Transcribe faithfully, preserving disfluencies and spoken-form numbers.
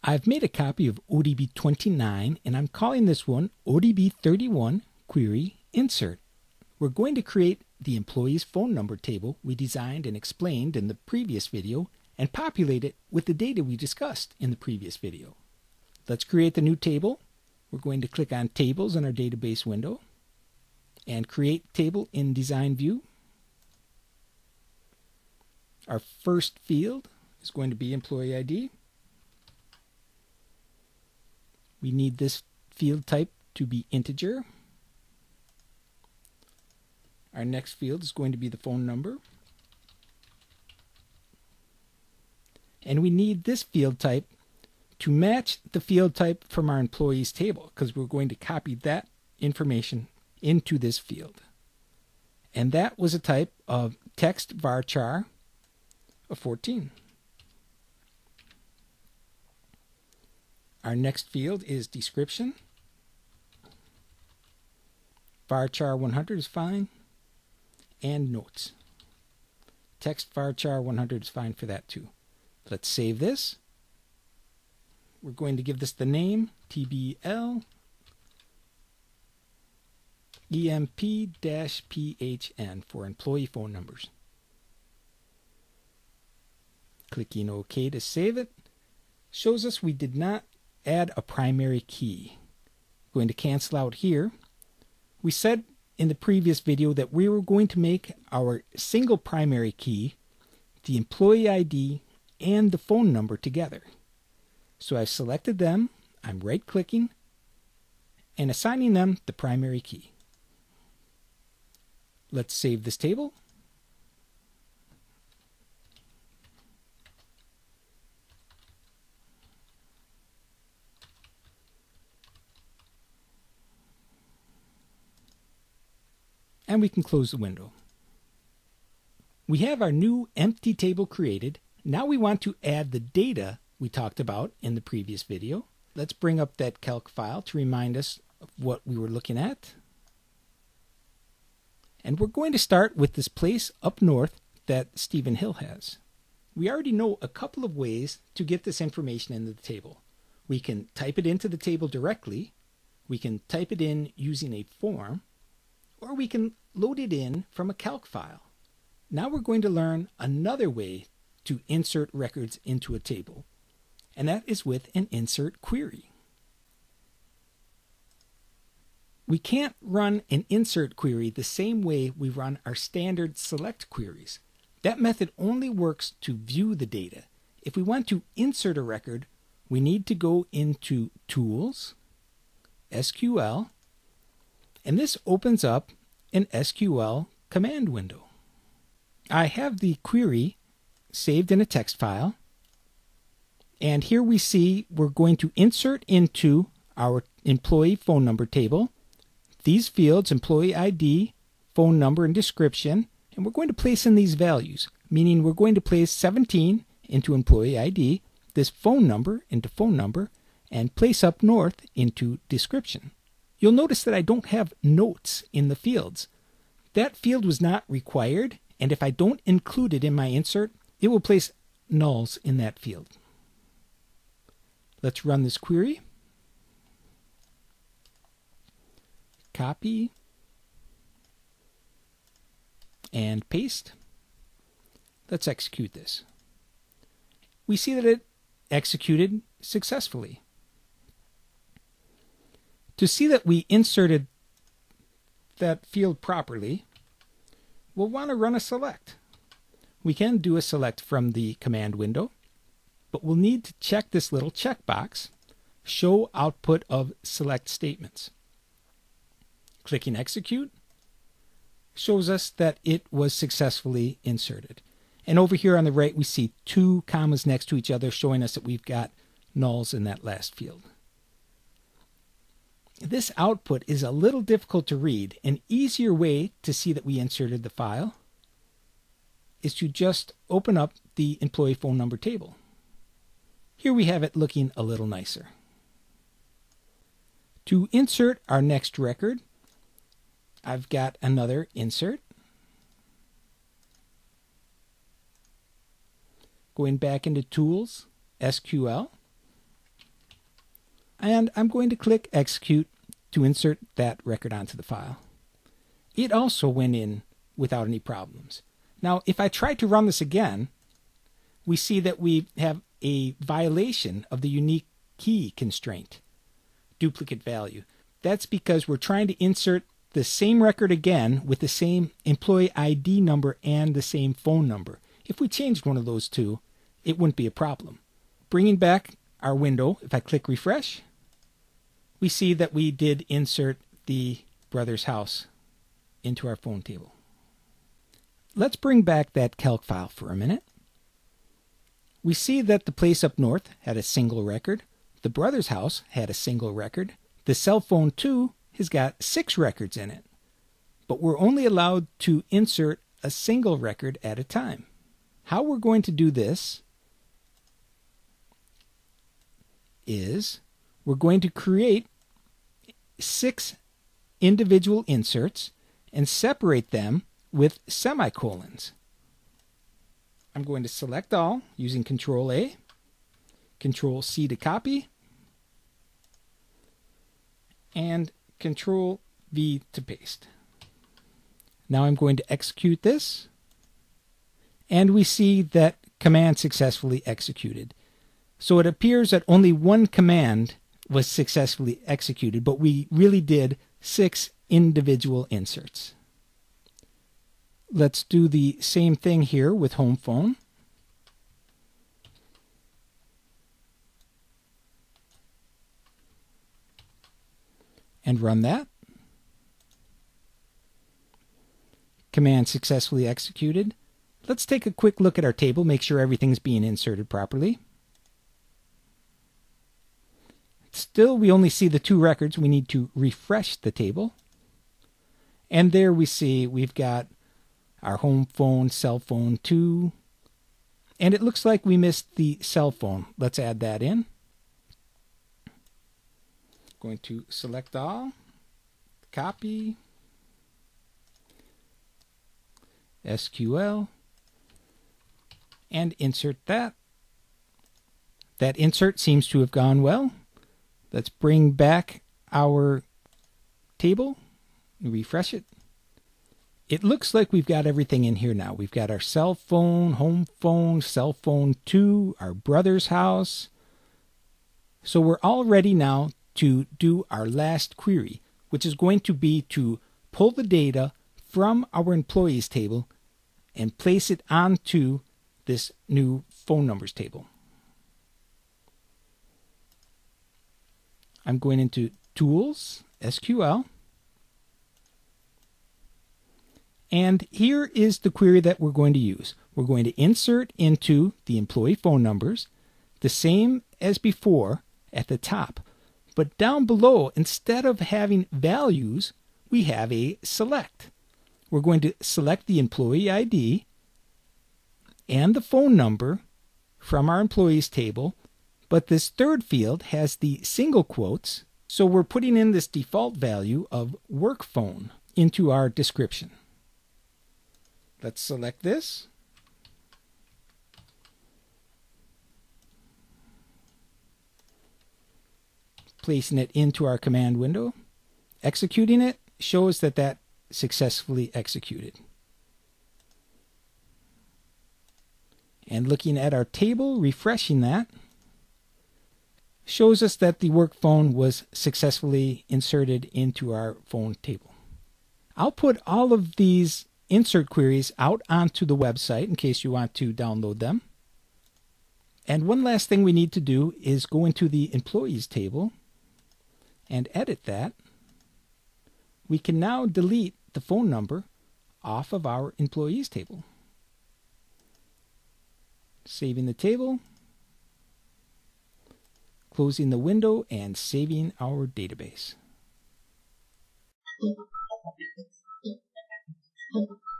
I've made a copy of O D B twenty-nine and I'm calling this one O D B thirty-one Query Insert. We're going to create the employee's phone number table we designed and explained in the previous video and populate it with the data we discussed in the previous video. Let's create the new table. We're going to click on Tables in our database window and create table in Design View. Our first field is going to be employee I D. We need this field type to be integer. Our next field is going to be the phone number. And we need this field type to match the field type from our employees table because we're going to copy that information into this field. And that was a type of text varchar of fourteen. Our next field is description. Varchar one hundred is fine. And notes. Text varchar one hundred is fine for that too. Let's save this. We're going to give this the name T B L E M P P H N for employee phone numbers. Clicking OK to save it shows us we did not add a primary key. Going to cancel out here. We said in the previous video that we were going to make our single primary key the employee I D and the phone number together. So I've selected them, I'm right clicking and assigning them the primary key. Let's save this table. And we can close the window. We have our new empty table created. Now we want to add the data we talked about in the previous video. Let's bring up that calc file to remind us of what we were looking at. And we're going to start with this place up north that Stephen Hill has. We already know a couple of ways to get this information into the table. We can type it into the table directly, we can type it in using a form, or we can load it in from a calc file. Now we're going to learn another way to insert records into a table, and that is with an insert query. We can't run an insert query the same way we run our standard select queries. That method only works to view the data. If we want to insert a record, we need to go into Tools, S Q L, and this opens up an S Q L command window. I have the query saved in a text file, and here we see we're going to insert into our employee phone number table these fields, employee I D, phone number, and description, and we're going to place in these values, meaning we're going to place seventeen into employee I D, this phone number into phone number, and place up north into description. You'll notice that I don't have notes in the fields. That field was not required, and if I don't include it in my insert, it will place nulls in that field. Let's run this query. Copy and paste. Let's execute this. We see that it executed successfully. To see that we inserted that field properly, we'll want to run a select. We can do a select from the command window, but we'll need to check this little checkbox, Show Output of Select Statements. Clicking Execute shows us that it was successfully inserted. And over here on the right, we see two commas next to each other, showing us that we've got nulls in that last field. This output is a little difficult to read. An easier way to see that we inserted the file is to just open up the employee phone number table. Here we have it looking a little nicer. To insert our next record, I've got another insert. Going back into Tools, S Q L. and I'm going to click Execute to insert that record onto the file. It also went in without any problems. Now, if I try to run this again, we see that we have a violation of the unique key constraint, duplicate value. That's because we're trying to insert the same record again with the same employee I D number and the same phone number. If we changed one of those two, it wouldn't be a problem. Bringing back our window, if I click refresh, we see that we did insert the brother's house into our phone table. Let's bring back that calc file for a minute. We see that the place up north had a single record, the brother's house had a single record, the cell phone two has got six records in it, but we're only allowed to insert a single record at a time. How we're going to do this is we're going to create six individual inserts and separate them with semicolons. I'm going to select all using control A, control C to copy, and control V to paste. Now I'm going to execute this, and we see that command successfully executed. So it appears that only one command was successfully executed, but we really did six individual inserts. Let's do the same thing here with home phone. And run that. Command successfully executed. Let's take a quick look at our table, make sure everything's being inserted properly. Still, we only see the two records. We need to refresh the table. And there we see we've got our home phone, cell phone two. And it looks like we missed the cell phone. Let's add that in. Going to select all, copy, S Q L, and insert that. That insert seems to have gone well. Let's bring back our table, refresh it. It looks like we've got everything in here now. We've got our cell phone, home phone, cell phone two, our brother's house. So we're all ready now to do our last query, which is going to be to pull the data from our employees table and place it onto this new phone numbers table. I'm going into Tools, S Q L, and here is the query that we're going to use. We're going to insert into the employee phone numbers the same as before at the top. But down below, instead of having values, we have a select. We're going to select the employee I D and the phone number from our employees table, but this third field has the single quotes, so we're putting in this default value of work phone into our description. Let's select this. Placing it into our command window. Executing it shows that that successfully executed. And looking at our table, refreshing that, shows us that the work phone was successfully inserted into our phone table. I'll put all of these insert queries out onto the website in case you want to download them. And one last thing we need to do is go into the employees table and edit that. We can now delete the phone number off of our employees table. Saving the table, closing the window, and saving our database.